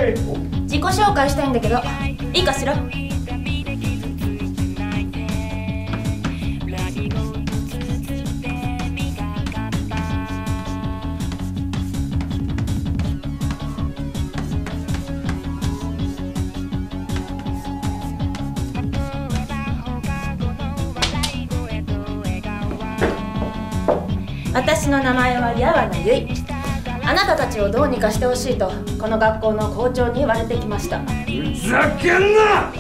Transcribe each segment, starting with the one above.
自己紹介したいんだけど、いいかしら？私の名前は矢花由衣。あなたたちをどうにかしてほしいとこの学校の校長に言われてきました。 ふざけんな！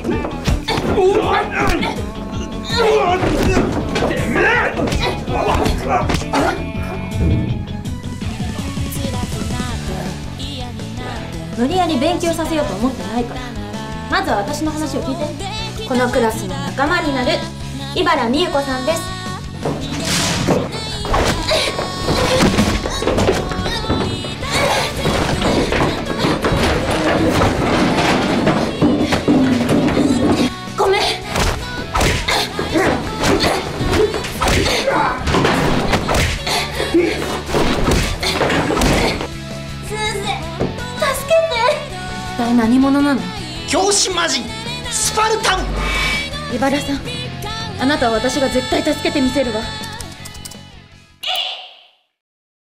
無理やり勉強させようと思ってないから。まずは私の話を聞いて。このクラスの仲間になる井原美優子さんです。ごめん。一体何者なの？ 教師魔人スパルタン。 井原さん、あなたは私が絶対助けてみせるわ。